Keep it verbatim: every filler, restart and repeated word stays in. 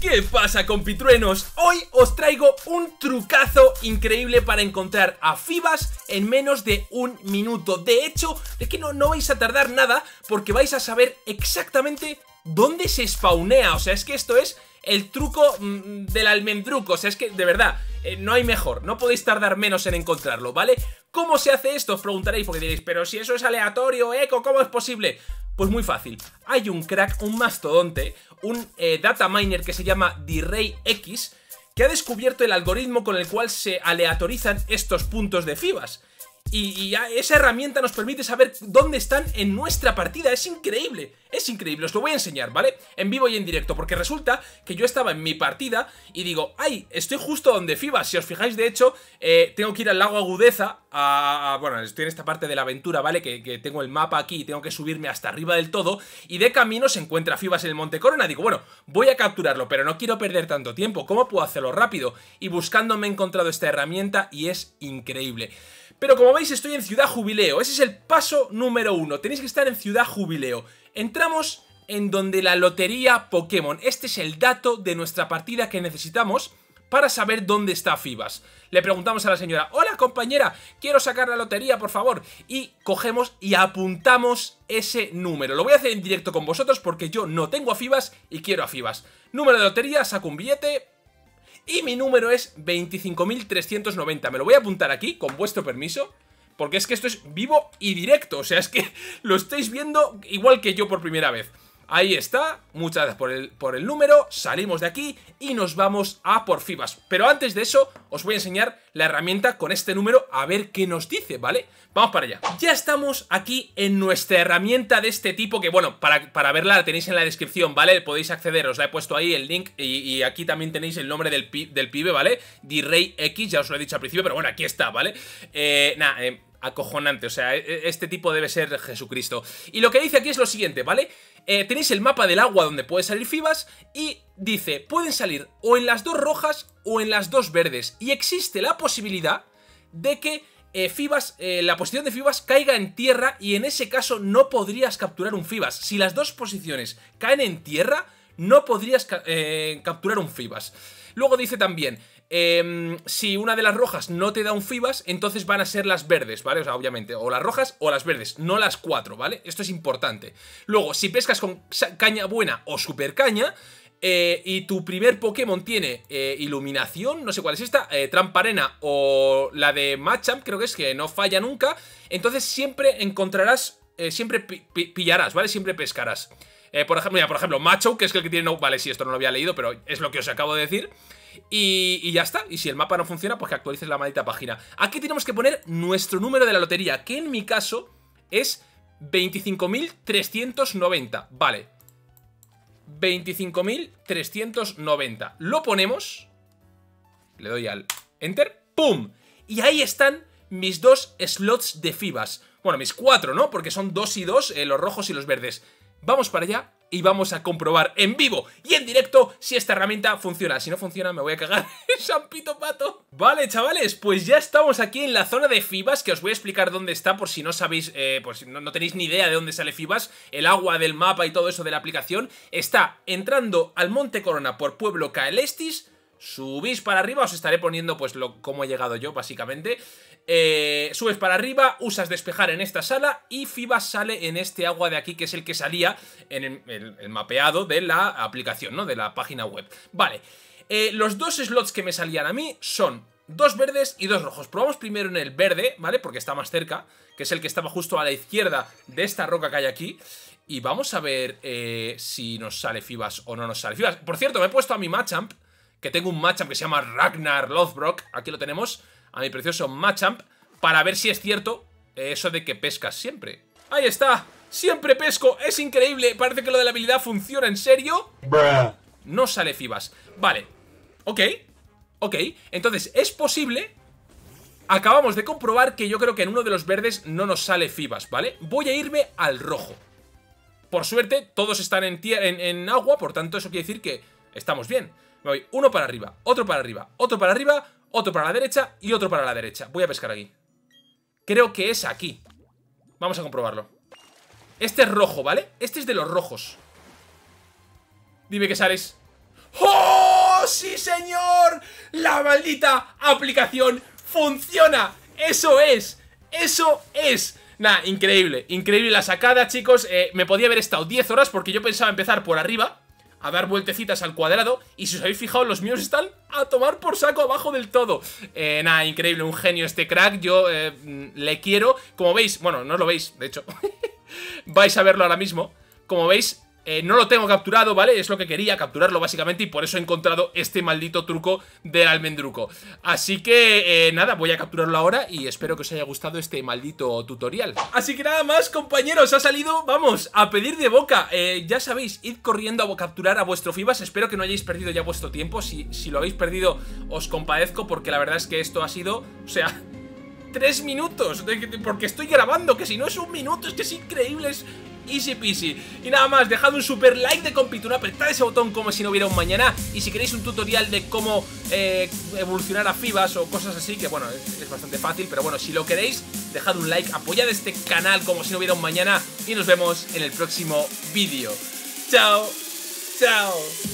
¿Qué pasa, compitruenos? Hoy os traigo un trucazo increíble para encontrar a Fibas en menos de un minuto. De hecho, es que no, no vais a tardar nada porque vais a saber exactamente dónde se spawnea. O sea, es que esto es el truco mmm, del almendruco. O sea, es que de verdad, eh, no hay mejor. No podéis tardar menos en encontrarlo, ¿vale? ¿Cómo se hace esto? Os preguntaréis porque diréis, pero si eso es aleatorio, Eco, ¿cómo es posible? Pues muy fácil, hay un crack, un mastodonte, un eh, data miner que se llama DRayX, que ha descubierto el algoritmo con el cual se aleatorizan estos puntos de Fibas. Y, y esa herramienta nos permite saber dónde están en nuestra partida. Es increíble, es increíble, os lo voy a enseñar, ¿vale? En vivo y en directo, porque resulta que yo estaba en mi partida y digo, ¡ay! Estoy justo donde Fibas. Si os fijáis, de hecho, eh, tengo que ir al lago Agudeza a, a, bueno, estoy en esta parte de la aventura, ¿vale? Que, que tengo el mapa aquí y tengo que subirme hasta arriba del todo. Y de camino se encuentra Fibas en el Monte Corona. Digo, bueno, voy a capturarlo, pero no quiero perder tanto tiempo. ¿Cómo puedo hacerlo rápido? Y buscando me he encontrado esta herramienta y es increíble. Pero como veis estoy en Ciudad Jubileo, ese es el paso número uno, tenéis que estar en Ciudad Jubileo. Entramos en donde la lotería Pokémon, este es el dato de nuestra partida que necesitamos para saber dónde está Fibas. Le preguntamos a la señora, hola compañera, quiero sacar la lotería por favor. Y cogemos y apuntamos ese número, lo voy a hacer en directo con vosotros porque yo no tengo a Fibas y quiero a Fibas. Número de lotería, saco un billete. Y mi número es veinticinco mil trescientos noventa. Me lo voy a apuntar aquí, con vuestro permiso, porque es que esto es vivo y directo. O sea, es que lo estáis viendo igual que yo por primera vez. Ahí está, muchas gracias por el, por el número. Salimos de aquí y nos vamos a por Fibas. Pero antes de eso, os voy a enseñar la herramienta con este número a ver qué nos dice, ¿vale? Vamos para allá. Ya estamos aquí en nuestra herramienta de este tipo que, bueno, para, para verla la tenéis en la descripción, ¿vale? Podéis acceder, os la he puesto ahí el link y, y aquí también tenéis el nombre del, pi, del pibe, ¿vale? DRayX, ya os lo he dicho al principio, pero bueno, aquí está, ¿vale? Eh, nada, eh, acojonante, o sea, este tipo debe ser Jesucristo. Y lo que dice aquí es lo siguiente, ¿vale? Eh, tenéis el mapa del agua donde puede salir Fibas y dice, pueden salir o en las dos rojas o en las dos verdes. Y existe la posibilidad de que eh, Fibas, eh, la posición de Fibas caiga en tierra y en ese caso no podrías capturar un Fibas. Si las dos posiciones caen en tierra, no podrías ca eh, capturar un Fibas. Luego dice también, eh, si una de las rojas no te da un Fibas, entonces van a ser las verdes, ¿vale? O sea, obviamente, o las rojas o las verdes, no las cuatro, ¿vale? Esto es importante. Luego, si pescas con caña buena o super caña, eh, y tu primer Pokémon tiene eh, iluminación, no sé cuál es esta, eh, trampa arena o la de Machamp, creo que es que no falla nunca, entonces siempre encontrarás, eh, siempre pi pi pillarás, ¿vale? Siempre pescarás. Eh, por ejemplo, mira, por ejemplo, Macho, que es el que tiene... No, vale, sí, esto no lo había leído, pero es lo que os acabo de decir. Y, y ya está. Y si el mapa no funciona, pues que actualices la maldita página. Aquí tenemos que poner nuestro número de la lotería, que en mi caso es veinticinco mil trescientos noventa. Vale. veinticinco mil trescientos noventa. Lo ponemos. Le doy al Enter. ¡Pum! Y ahí están mis dos slots de Fibas. Bueno, mis cuatro, ¿no? Porque son dos y dos, eh, los rojos y los verdes. Vamos para allá y vamos a comprobar en vivo y en directo si esta herramienta funciona. Si no funciona me voy a cagar en Sampito Pato. Vale, chavales, pues ya estamos aquí en la zona de Fibas, que os voy a explicar dónde está por si no sabéis, eh, por si no, no tenéis ni idea de dónde sale Fibas. El agua del mapa y todo eso de la aplicación está entrando al Monte Corona por Pueblo Caelestis. Subís para arriba, os estaré poniendo pues lo, cómo he llegado yo, básicamente. Eh, subes para arriba, usas despejar en esta sala y Fibas sale en este agua de aquí, que es el que salía en el, el, el mapeado de la aplicación, ¿no? De la página web. Vale, eh, los dos slots que me salían a mí son dos verdes y dos rojos. Probamos primero en el verde, ¿vale? Porque está más cerca, que es el que estaba justo a la izquierda de esta roca que hay aquí. Y vamos a ver eh, si nos sale Fibas o no nos sale Fibas. Por cierto, me he puesto a mi Machamp, que tengo un Machamp que se llama Ragnar Lothbrok. Aquí lo tenemos, a mi precioso Machamp, para ver si es cierto eso de que pescas siempre. ¡Ahí está! ¡Siempre pesco! ¡Es increíble! Parece que lo de la habilidad funciona, ¿en serio? Bruh. No sale Fibas. Vale. Ok. Ok. Entonces, es posible... Acabamos de comprobar que yo creo que en uno de los verdes no nos sale Fibas, ¿vale? Voy a irme al rojo. Por suerte, todos están en, en, en agua, por tanto, eso quiere decir que estamos bien. Me voy uno para arriba, otro para arriba, otro para arriba, otro para la derecha y otro para la derecha. Voy a pescar aquí. Creo que es aquí. Vamos a comprobarlo. Este es rojo, ¿vale? Este es de los rojos. Dime que sales. ¡Oh, sí, señor! La maldita aplicación funciona. Eso es, eso es. Nah, increíble, increíble la sacada, chicos. eh, Me podía haber estado diez horas porque yo pensaba empezar por arriba, a dar vueltecitas al cuadrado. Y si os habéis fijado, los míos están a tomar por saco abajo del todo. eh, Nada, increíble, un genio este crack. Yo eh, le quiero. Como veis, bueno, no lo veis, de hecho vais a verlo ahora mismo. Como veis, eh, no lo tengo capturado, ¿vale? Es lo que quería, capturarlo básicamente. Y por eso he encontrado este maldito truco del almendruco. Así que, eh, nada, voy a capturarlo ahora. Y espero que os haya gustado este maldito tutorial. Así que nada más, compañeros, ha salido, vamos, a pedir de boca. eh, Ya sabéis, id corriendo a capturar a vuestro Fibas. Espero que no hayáis perdido ya vuestro tiempo. Si, si lo habéis perdido, os compadezco, porque la verdad es que esto ha sido, o sea, tres minutos, de, de, porque estoy grabando, que si no es un minuto, es que es increíble, es easy peasy. Y nada más, dejad un super like de compituna, apretad ese botón como si no hubiera un mañana. Y si queréis un tutorial de cómo eh, evolucionar a Fibas o cosas así, que bueno, es, es bastante fácil, pero bueno, si lo queréis, dejad un like, apoyad este canal como si no hubiera un mañana. Y nos vemos en el próximo vídeo. Chao, chao.